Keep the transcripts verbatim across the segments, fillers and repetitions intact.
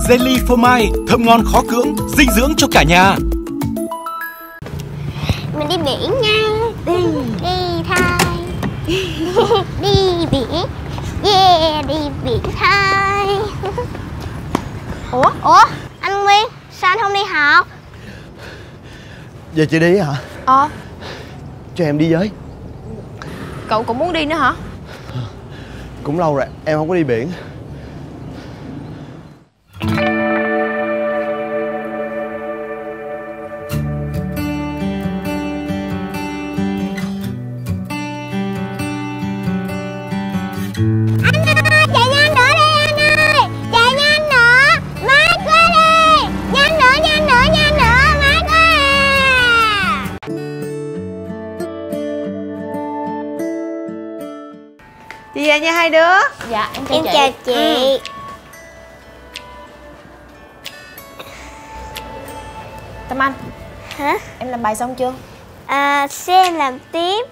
Jelly phô mai, thơm ngon khó cưỡng, dinh dưỡng cho cả nhà. Mình đi biển nha. Đi Đi thôi. Đi biển. Yeah, đi biển thôi. Ủa? Ủa? Anh Nguyên, sao anh không đi học? Giờ chị đi hả? Ờ. Cho em đi với. Cậu cũng muốn đi nữa hả? Cũng lâu rồi em không có đi biển. Đi về nha hai đứa. Dạ em chào em chị. Chào chị. Ừ. Tâm Anh. Hả? Em làm bài xong chưa? À, sẽ em làm tiếp.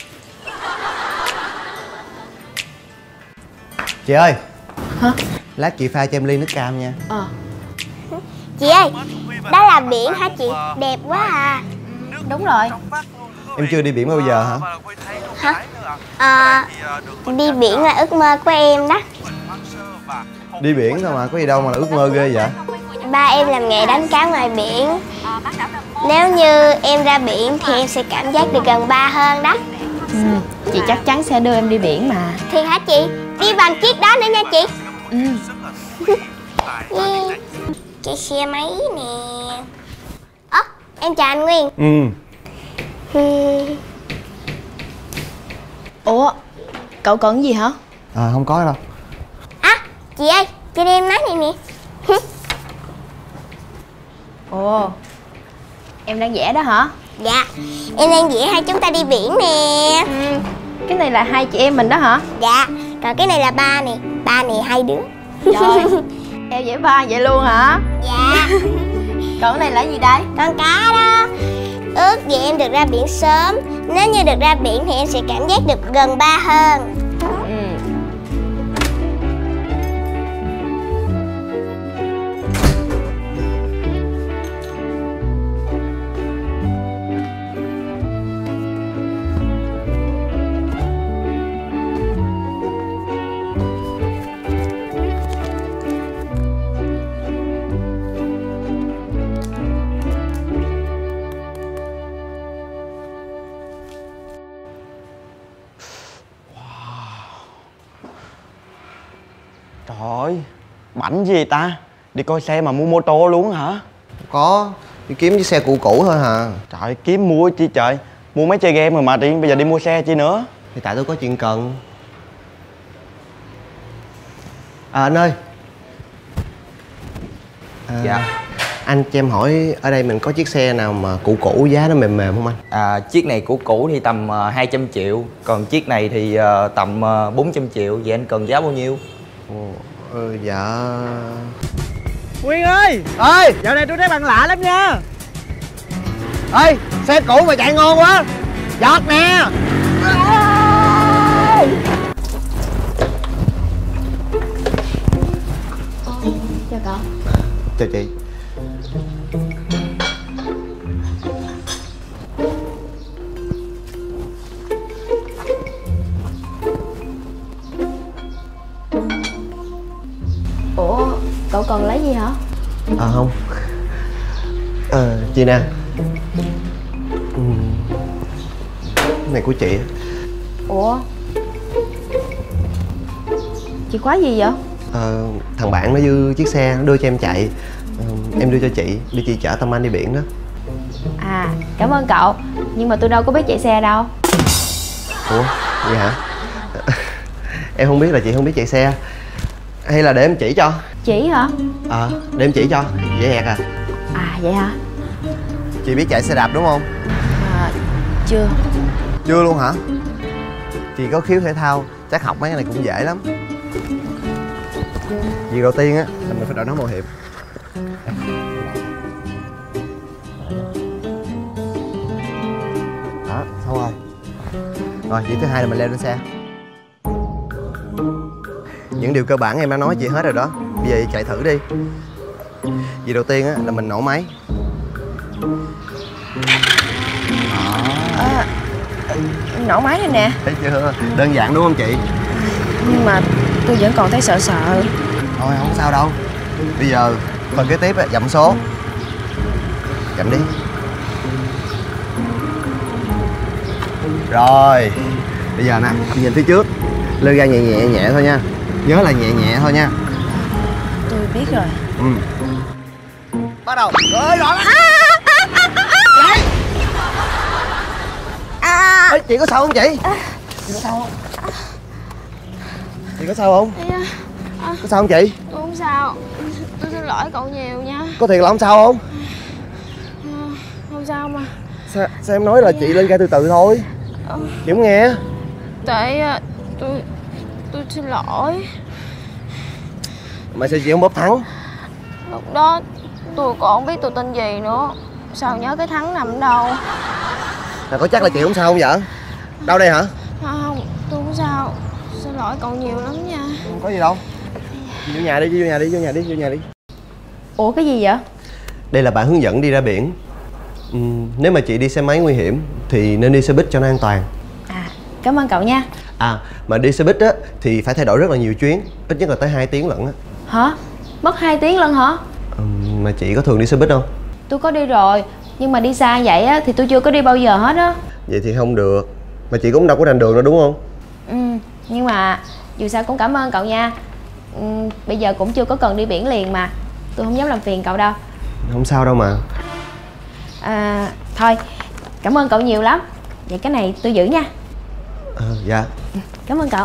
Chị ơi. Hả? Lát chị pha cho em ly nước cam nha. Ờ. Chị ơi, đó là biển hả chị? Đẹp quá à. Đúng rồi. Em chưa đi biển bao giờ hả? Hả? À, đi biển là ước mơ của em đó. Đi biển thôi mà, có gì đâu mà là ước mơ ghê vậy? Ba em làm nghề đánh cá ngoài biển. Nếu như em ra biển thì em sẽ cảm giác được gần ba hơn đó. Ừ, chị chắc chắn sẽ đưa em đi biển mà. Thì hả chị? Đi bằng chiếc đó nữa nha chị. Ừ. Yeah. Cái xe máy nè. Ơ, à, em chào anh Nguyên. Ừ. Ừ. Ủa, cậu cần gì hả? À, không có đâu. À, chị ơi, chị đi em nói này nè. Ồ, em đang vẽ đó hả? Dạ, em đang vẽ hai chúng ta đi biển nè. Ừ. Cái này là hai chị em mình đó hả? Dạ, còn cái này là ba nè. Ba nè hai đứa. Trời, em vẽ ba vậy luôn hả? Dạ. Còn cái này là gì đây? Con cá đó. Ước gì em được ra biển sớm. Nếu như được ra biển thì em sẽ cảm giác được gần ba hơn. Ừ. Trời ơi, bảnh gì ta? Đi coi xe mà mua mô tô luôn hả? Có, đi kiếm chiếc xe cũ cũ thôi hả? Trời, kiếm mua chi trời? Mua mấy chơi game rồi mà tiện bây giờ đi mua xe chi nữa? Thì tại tôi có chuyện cần. À anh ơi. À, dạ. Anh cho em hỏi ở đây mình có chiếc xe nào mà cũ cũ giá nó mềm mềm không anh? À, chiếc này cũ cũ thì tầm uh, hai trăm triệu. Còn chiếc này thì uh, tầm uh, bốn trăm triệu. Vậy anh cần giá bao nhiêu? Ồ, ừ, dạ... Nguyên ơi! Ơi! Dạo này tôi thấy bạn lạ lắm nha. Ê! Xe cũ mà chạy ngon quá! Giọt nè! Chào cậu. Chào chị. Ủa, cậu cần lấy gì hả? À không. Ờ, à, chị nè. Ừ. Cái này của chị. Ủa? Chìa khóa gì vậy? Ờ, thằng bạn nó dư chiếc xe, nó đưa cho em chạy. Ờ, em đưa cho chị, để chị chở Tâm Anh đi biển đó. À, cảm ơn cậu. Nhưng mà tôi đâu có biết chạy xe đâu. Ủa, vậy hả? Em không biết là chị không biết chạy xe. Hay là để em chỉ cho? Chỉ hả? Ờ, à, để em chỉ cho, dễ ẹt à. À, vậy hả? Chị biết chạy xe đạp đúng không? À, chưa. Chưa luôn hả? Chị có khiếu thể thao, chắc học mấy cái này cũng dễ lắm. Việc đầu tiên á là mình phải đội nón bảo hiểm. Đó, xong rồi. Rồi, việc thứ hai là mình leo lên xe. Những điều cơ bản em đã nói chị hết rồi đó. Bây giờ chị chạy thử đi. Việc đầu tiên á là mình nổ máy. À, nổ máy rồi nè. Thấy chưa? Đơn giản đúng không chị? Nhưng mà tôi vẫn còn thấy sợ sợ. Thôi không sao đâu. Bây giờ phần kế tiếp á, dặm số. Dặm đi. Rồi. Bây giờ nè, nhìn phía trước. Lơ ga nhẹ nhẹ nhẹ thôi nha. Nhớ là nhẹ nhẹ thôi nha. Tôi biết rồi. Ừ. Bắt đầu. Ơi rõ lắm. À. Ê, chị có sao không chị? Chị có sao không? Chị có sao không? Có sao không chị? Tôi không sao. Tôi xin lỗi cậu nhiều nha. Có thiệt là không sao không? À, không sao mà. Sao, sao em nói là chị lên ga từ từ thôi. Chị không nghe. Tại tôi tôi xin lỗi. Mà sao chị không bóp thắng? Lúc đó tôi còn không biết tôi tên gì nữa. Sao nhớ cái Thắng nằm ở đâu. Là có chắc là chị không sao không vậy? Đâu đây hả? Không, tôi không sao. Xin lỗi cậu nhiều lắm nha. Không có gì đâu. Đi vô nhà đi, vô nhà đi, vô nhà đi, vô nhà đi. Ủa cái gì vậy? Đây là bản hướng dẫn đi ra biển. Ừ, nếu mà chị đi xe máy nguy hiểm thì nên đi xe buýt cho nó an toàn. À, cảm ơn cậu nha. À, mà đi xe buýt á thì phải thay đổi rất là nhiều chuyến, ít nhất là tới hai tiếng lận á. Hả? Mất hai tiếng lận hả? Ừ, mà chị có thường đi xe buýt không? Tôi có đi rồi, nhưng mà đi xa vậy á thì tôi chưa có đi bao giờ hết á. Vậy thì không được. Mà chị cũng đâu có rành đường đâu đúng không? Ừ, nhưng mà dù sao cũng cảm ơn cậu nha. Ừ, bây giờ cũng chưa có cần đi biển liền mà. Tôi không dám làm phiền cậu đâu. Không sao đâu mà. À, thôi, cảm ơn cậu nhiều lắm. Vậy cái này tôi giữ nha. À, dạ. Cảm ơn cậu.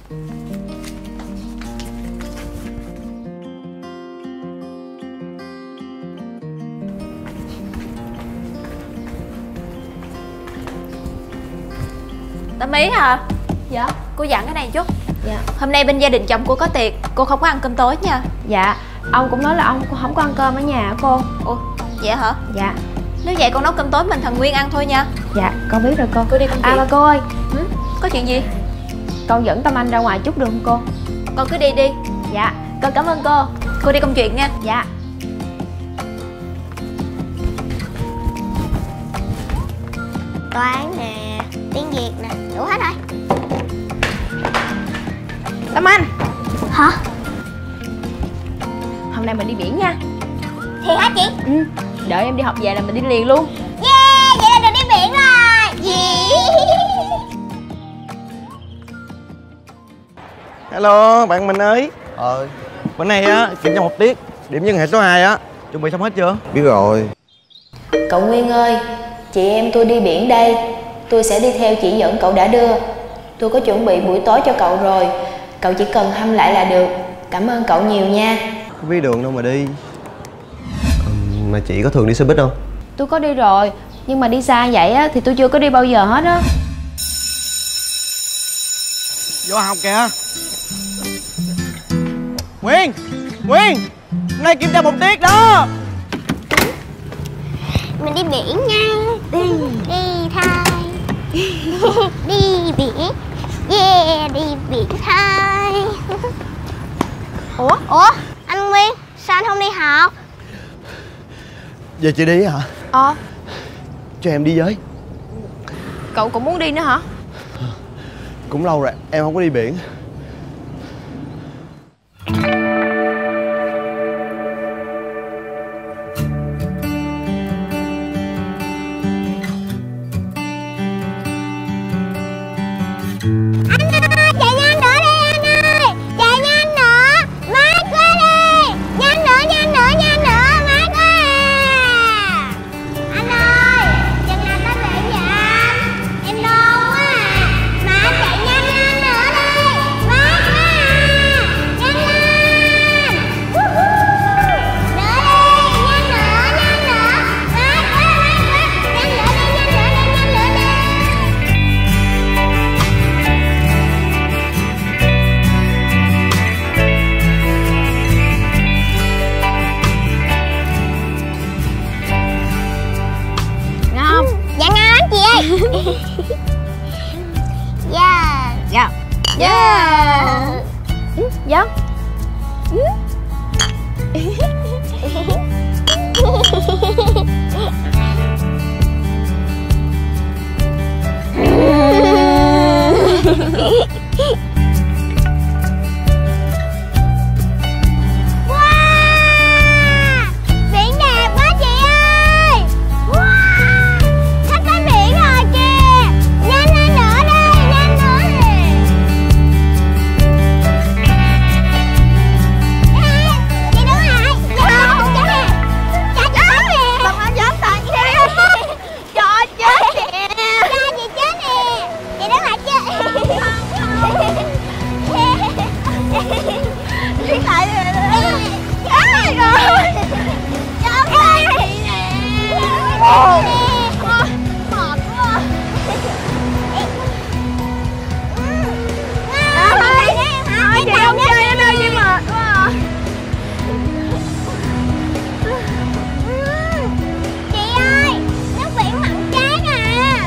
Tâm Ý hả? Dạ. Cô dặn cái này chút. Dạ. Hôm nay bên gia đình chồng cô có tiệc, cô không có ăn cơm tối nha. Dạ, ông cũng nói là ông không có ăn cơm ở nhà cô. Ủa, vậy hả? Dạ. Nếu vậy con nấu cơm tối mình thằng Nguyên ăn thôi nha. Dạ, con biết rồi cô. Cô đi công À việc. mà cô ơi, Ừ? Có chuyện gì? con dẫn Tâm Anh ra ngoài chút được không cô? Con cứ đi đi. Dạ, con cảm ơn cô. Cô đi công chuyện nha. Dạ. Toán nè, tiếng Việt nè, đủ hết rồi. Tâm Anh, Hả? hôm nay mình đi biển nha. Thiệt hả chị? Ừ, đợi em đi học về là mình đi liền luôn. Yeah, vậy là được đi biển rồi. Yeah. Hello, bạn mình ơi. Ờ, bữa nay á, kiểm tra một tiết, điểm nhân hệ số hai á, chuẩn bị xong hết chưa? Biết rồi. Cậu Nguyên ơi, chị em tôi đi biển đây. Tôi sẽ đi theo chỉ dẫn cậu đã đưa. Tôi có chuẩn bị buổi tối cho cậu rồi. Cậu chỉ cần hâm lại là được. Cảm ơn cậu nhiều nha. Không biết đường đâu mà đi. Ừ, mà chị có thường đi xe buýt không? Tôi có đi rồi, nhưng mà đi xa vậy á thì tôi chưa có đi bao giờ hết á. Vô học kìa. Nguyên, Nguyên, hôm nay kiểm tra một tiết đó. Mình đi biển nha. Đi, đi thôi. Đi biển. Yeah, đi biển thôi. Ủa? Ủa? Anh Nguyên, sao anh không đi học? Giờ chị đi hả? Ờ, Cho em đi với. cậu cũng muốn đi nữa hả? Cũng lâu rồi, em không có đi biển. Chạy nhanh nữa đi anh ơi. Chạy nhanh nữa. Mát quá đi. Nhanh nữa, nhanh nữa, nhanh nữa. Mát quá à. Anh ơi, chừng nào tới biển vậy anh? Em đau quá à. Mà anh chạy nhanh lên nữa đi. Mát quá à. Nhanh lên. Woohoo. Nữa đi. Nhanh nữa, nhanh nữa. Mát quá, mát quá. Nhanh nữa đi, nhanh nữa đi, nhanh nữa đi. Ngon. Dạ ngon chị ơi. Dạ. Dạ. Dạ. Dạ. Biển đẹp quá chị ơi. Wow, sắp tới biển rồi kìa. Nhanh lên nữa đi, nhanh nữa đi. Chị đứng lại. Không, chết nè. Cha chết nè. Bằng áo gió tàn chết. Cho chết nè. Cha chị chết nè. Chị đứng lại chứ. Không, không. Đứng lại rồi. Chết rồi. Chết rồi chị nè. Ôi, mệt quá. Thôi chị không chơi nữa đâu, chị mệt quá. Chị ơi, nước biển mặn chán à.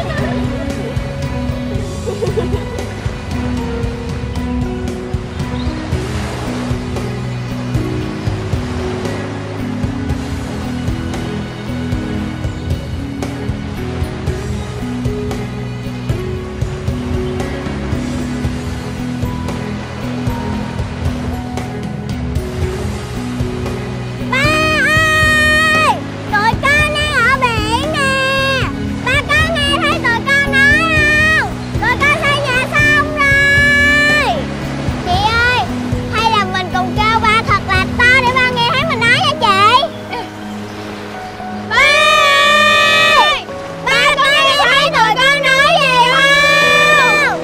Ba ơi, tụi con đang ở biển nè. Ba có nghe thấy tụi con nói không? Tụi con xây nhà xong rồi. Chị ơi, hay là mình cùng kêu ba thật là to để ba nghe thấy mình nói nha chị. Ba ơi, ba có nghe thấy tụi con nói gì không?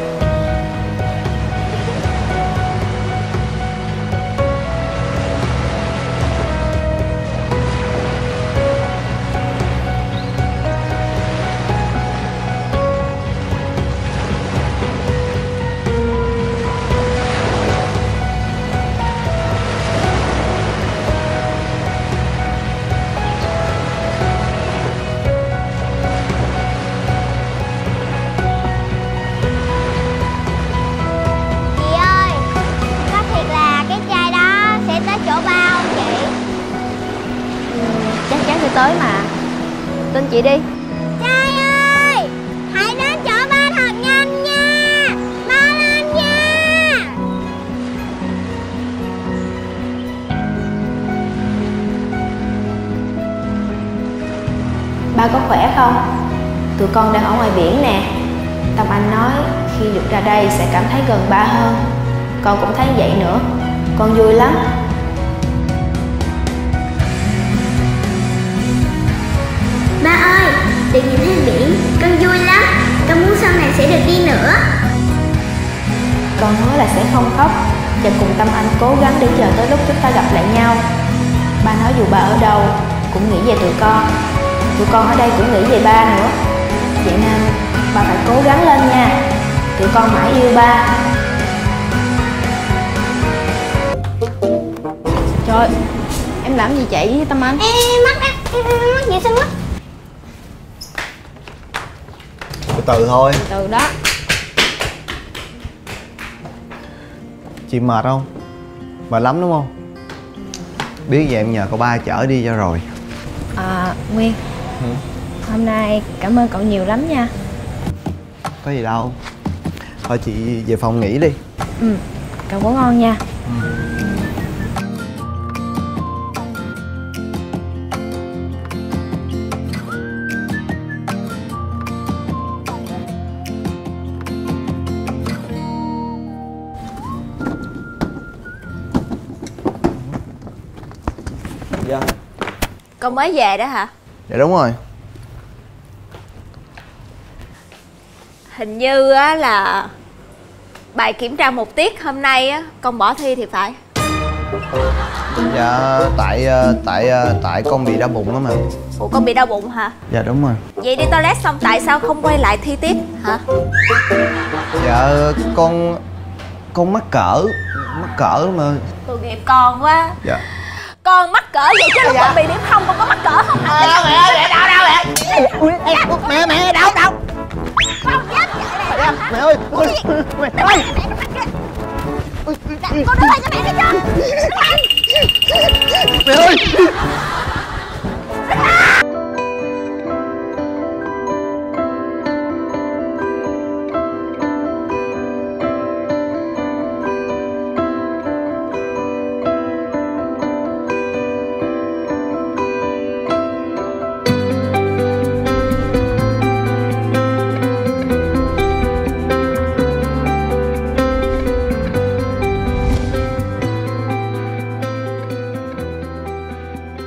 Chị ơi, có thiệt là cái chai đó sẽ tới chỗ ba không chị? Chắc chắn sẽ tới mà. Tin chị đi. Trai ơi, hãy đến chỗ ba thật nhanh nha. Mau lên nha. Ba có khỏe không? Tụi con đang ở ngoài biển nè. Tâm Anh nói khi được ra đây sẽ cảm thấy gần ba hơn. Con cũng thấy vậy nữa. Con vui lắm. Ba ơi, được nhìn thấy biển, con vui lắm. Con muốn sau này sẽ được đi nữa. Con hứa là sẽ không khóc và cùng Tâm Anh cố gắng để chờ tới lúc chúng ta gặp lại nhau. Ba nói dù ba ở đâu cũng nghĩ về tụi con. Tụi con ở đây cũng nghĩ về ba nữa. Vậy nên ba phải cố gắng lên nha. Tụi con mãi yêu ba. Trời, em làm gì chạy với Tâm Anh? Ê, mắt á, mắt vệ sinh mắt. Từ từ thôi. Từ đó. Chị mệt không? Mệt lắm đúng không? Biết vậy em nhờ cậu ba chở đi cho rồi. À, Nguyên. Ừ. Hôm nay cảm ơn cậu nhiều lắm nha. Có gì đâu. Thôi chị về phòng nghỉ đi. Ừ, cậu ngủ ngon nha. Dạ. Con mới về đó hả? Dạ đúng rồi. Hình như á là bài kiểm tra một tiết hôm nay á con bỏ thi thì phải. Dạ tại tại tại con bị đau bụng lắm mà. Ủa con bị đau bụng hả? Dạ đúng rồi. Vậy đi toilet xong tại sao không quay lại thi tiếp hả? Dạ con con mắc cỡ mắc cỡ mà. Tội nghiệp con quá. Dạ. Con mắc cỡ vậy chứ con bị điểm không, con có mắc cỡ không hả? Đau mẹ ơi, mẹ đau đau mẹ. Mẹ mẹ đau đau. Không dám chạy lại. Mẹ ơi, ôi, mẹ ơi. Con đưa lại cho mẹ đi cho. Mẹ ơi.